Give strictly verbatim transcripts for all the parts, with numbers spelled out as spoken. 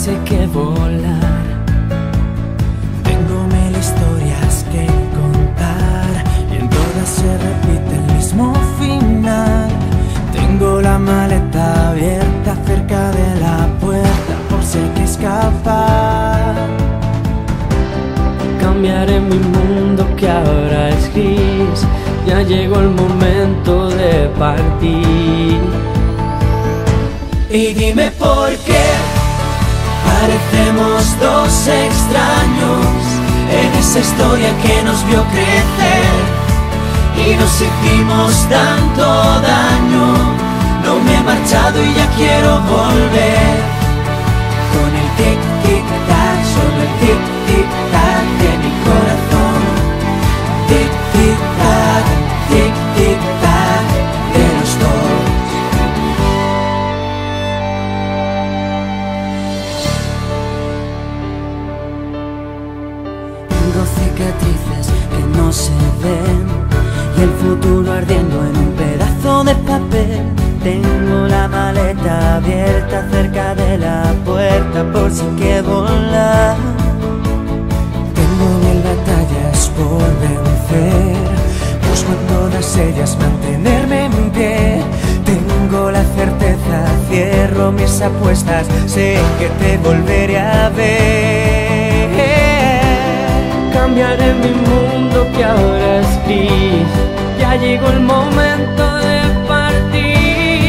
si hay que volar. Tengo mil historias que contar y en todas se repite el mismo final. Tengo la maleta abierta cerca de la puerta por si hay que escapar. Cambiaré mi mundo que ahora es gris. Ya llegó el momento de partir. Y dime por qué parecemos dos extraños en esa historia que nos vio crecer y nos hicimos tanto daño. No me he marchado y ya quiero volver. Con el tic tic tac, solo el tic tic tac de mi corazón. Tic tic tac, tic tic tac de los dos. Tengo cicatrices que no se ven y el futuro ardiendo en un pedazo de papel. Tengo la maleta abierta cerca de la puerta por si hay que volar. Tengo mil batallas por vencer, busco en todas ellas mantenerme en pie. Tengo la certeza, cierro mis apuestas, sé que te volveré a ver. Cambiaré mi mundo que ahora es gris. Ya llegó el momento de partir.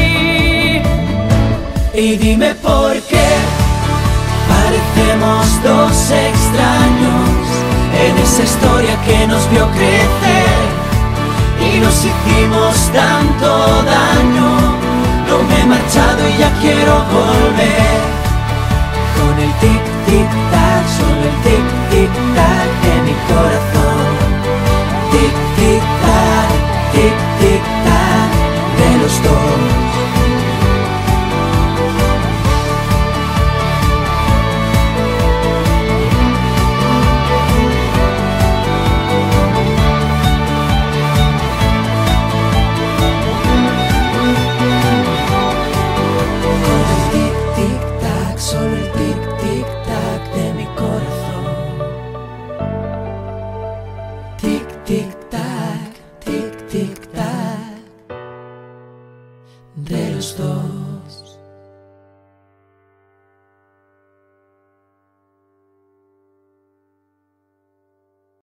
Y dime por qué parecemos dos extraños en esa historia que nos vio crecer y nos hicimos tanto daño. No me he marchado y ya quiero volver. Con el tic tic tac, solo el tic tic tac de mi corazón. Tic tic tac, tic tic tac de los dos. Solo el tic tic tac de mi corazón. Tic tic